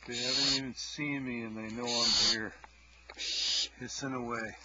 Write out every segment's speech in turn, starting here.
They haven't even seen me and they know I'm here, hissing away.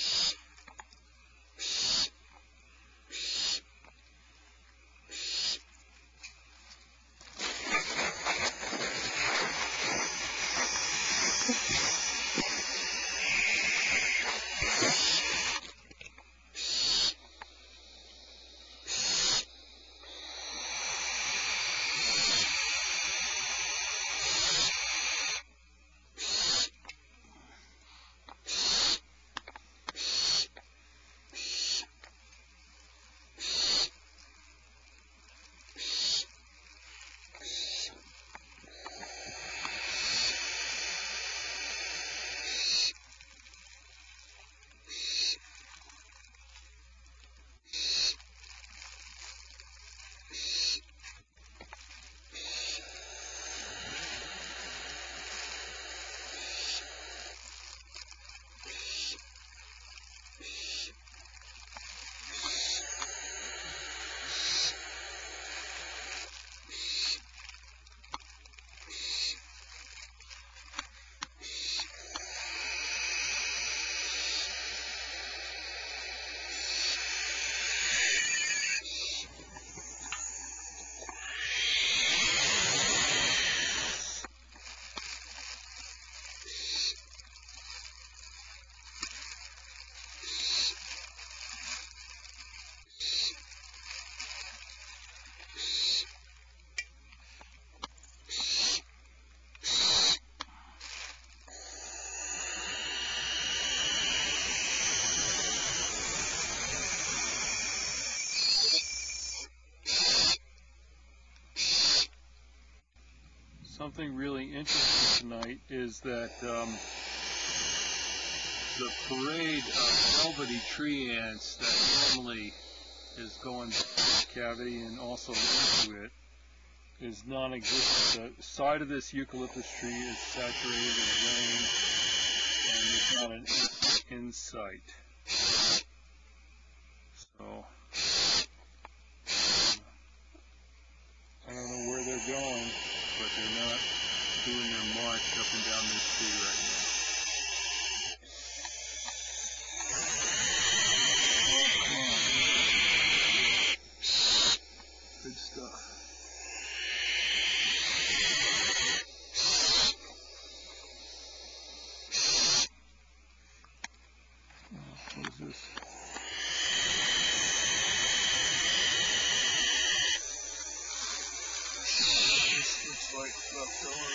Something really interesting tonight is that the parade of velvety tree ants that normally is going down this cavity and also into it is non-existent. The side of this eucalyptus tree is saturated with rain and there's not an in sight. So I don't know where they're going, but they're not doing their march up and down this tree right now. Good stuff. What is this? This looks like leftover.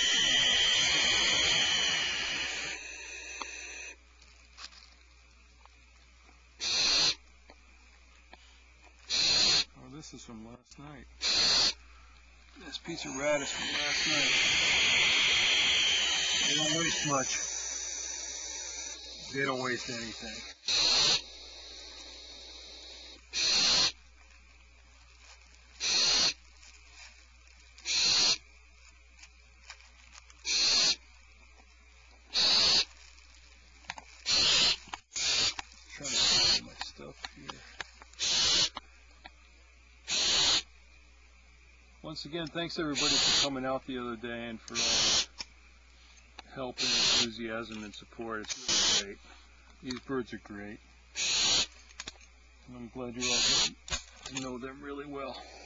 Oh, this is from last night. This piece of radish from last night. They don't waste much. They don't waste anything. Trying to find my stuff here. Once again, thanks everybody for coming out the other day and for all the help and enthusiasm and support. It's really great. These birds are great. And I'm glad you all get to know them really well.